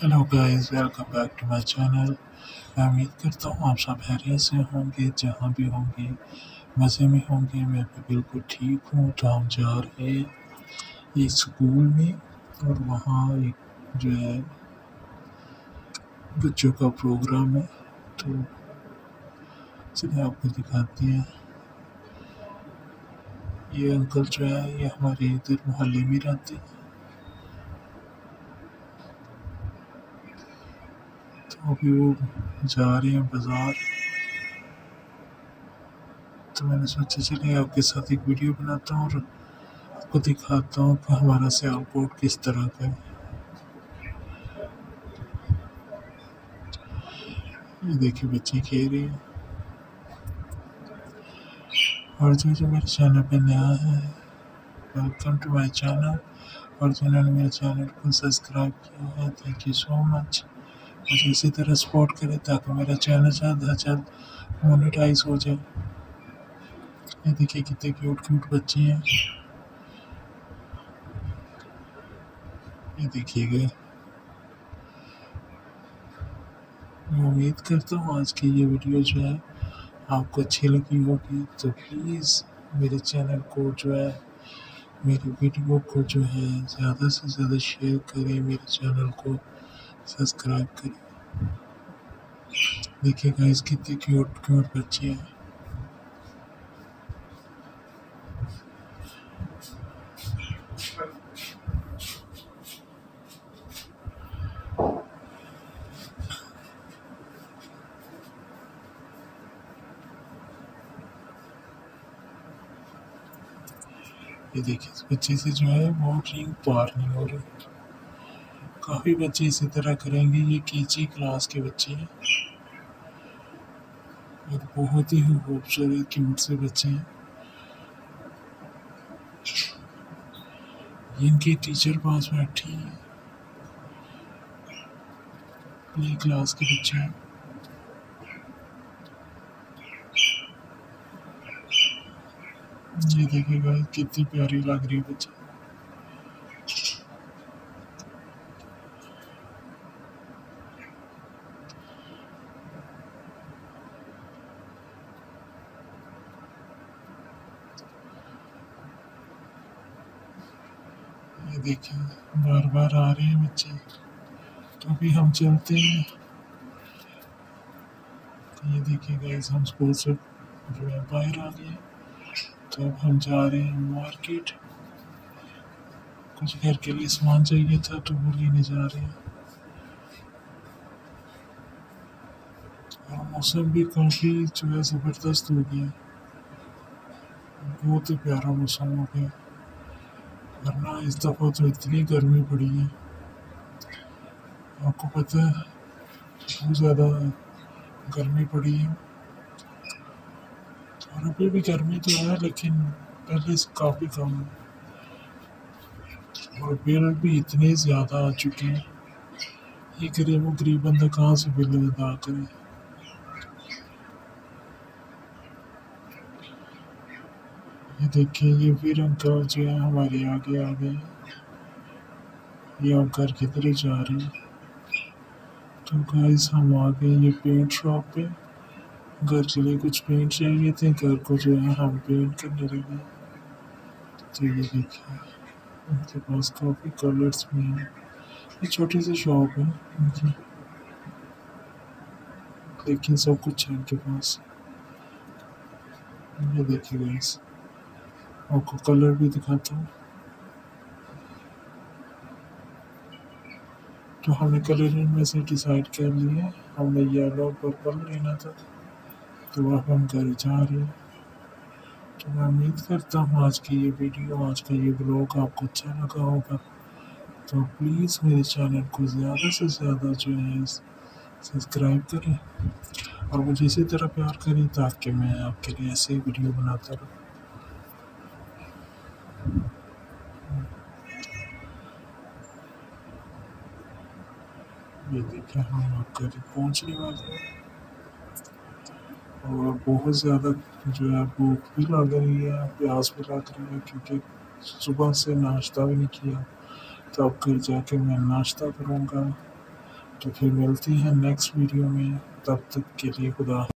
Hello guys, welcome back to my channel. मैं उम्मीद करता हूँ आप सब खैरियत से होंगे, जहाँ भी होंगे मज़े में होंगे। मैं भी बिल्कुल ठीक हूँ। तो हम जा रहे हैं एक स्कूल में और वहाँ एक जो है बच्चों का प्रोग्राम है। तो चलिए आपको दिखाते हैं। ये अंकल जो है ये हमारे इधर मोहल्ले में रहते हैं। तो अभी वो जा रहे हैं बाज़ार। तो मैंने सोचा चलिए आपके साथ एक वीडियो बनाता हूँ और आपको दिखाता हूँ कि हमारा सियालकोट किस तरह का है। ये देखिए बच्चे खेल रहे हैं। और जो मेरे चैनल पे नया है, वेलकम टू माय चैनल। और जिन्होंने मेरे चैनल को सब्सक्राइब किया है, थैंक यू सो मच। मुझे इसी तरह सपोर्ट करें ताकि मेरा चैनल जल्द से जल्द मोनेटाइज हो जाए। ये देखिए कितने क्यूट क्यूट बच्चे हैं। ये देखिएगा। मैं उम्मीद करता हूँ आज की ये वीडियो जो है आपको अच्छी लगी होगी। तो प्लीज़ मेरे चैनल को जो है, मेरी वीडियो को जो है ज़्यादा से ज़्यादा शेयर करें, मेरे चैनल को सब्सक्राइब करें। देखिए गाइस कितने क्यूट क्यूट बच्चे हैं। ये देखिए इस बच्चे से जो है वो रिंग पार नहीं हो रही। काफ़ी बच्चे इसी तरह करेंगे। ये केजी क्लास के बच्चे हैं और बहुत ही खूबसूरत क्यूट से बच्चे हैं। इनकी टीचर पास बैठी है। प्ले क्लास के बच्चे हैं। ये देखिएगा कितनी प्यारी लग रही है बच्चे। ये देखिए बार बार आ रहे हैं बच्चे। तो अभी हम चलते हैं। ये देखिए गाइस हम स्कूल से जो है बाहर आ गए। तो अब हम जा रहे हैं मार्केट। कुछ घर के लिए सामान चाहिए था तो वो लेने जा रहे हैं। और मौसम भी काफ़ी जो है ज़बरदस्त हो गया। बहुत ही प्यारा मौसम हो गया। वरना इस दफ़ा तो इतनी गर्मी पड़ी है, आपको पता है बहुत ज़्यादा गर्मी पड़ी है। और अभी भी गर्मी तो है लेकिन पहले से काफ़ी कम है। और बिल भी इतने ज़्यादा आ चुके हैं। ये गरीब बंदा कहाँ से बिल अदा करे। ये देखिए ये फिर अंकल जो है हमारे आगे आ गए। ये आप घर की तरह जा रहे हैं। तो गाइस हम आ गए ये पेंट शॉप पे। घर के लिए कुछ पेंट चाहिए थे, घर को जो है हम पेंट करने लगे। तो ये देखिए उनके पास काफ़ी कलर्स भी हैं। ये छोटी सी शॉप है इनकी, लेकिन सब कुछ है इनके पास। ये देखिए गाइस आपको कलर भी दिखाता हूँ। तो हमने कलर इनमें से डिसाइड कर लिया। हमने येलो पर्पल लेना था। तो अब हम घर जा रहे हैं। तो मैं उम्मीद करता हूँ आज की ये वीडियो, आज का ये ब्लॉग आपको अच्छा लगा होगा। तो प्लीज़ मेरे चैनल को ज़्यादा से ज़्यादा जो है सब्सक्राइब करें और मुझे इसी तरह प्यार करें ताकि मैं आपके लिए ऐसे ही वीडियो बनाता रहूँ। ये देखिए हम आपके लिए पहुँचने वाले हैं। और बहुत ज़्यादा जो है भूख भी लग रही है, प्यास भी लग रही है, क्योंकि सुबह से नाश्ता भी नहीं किया। तो अब घर जाके मैं नाश्ता करूँगा। तो फिर मिलते हैं नेक्स्ट वीडियो में, तब तक के लिए खुदा।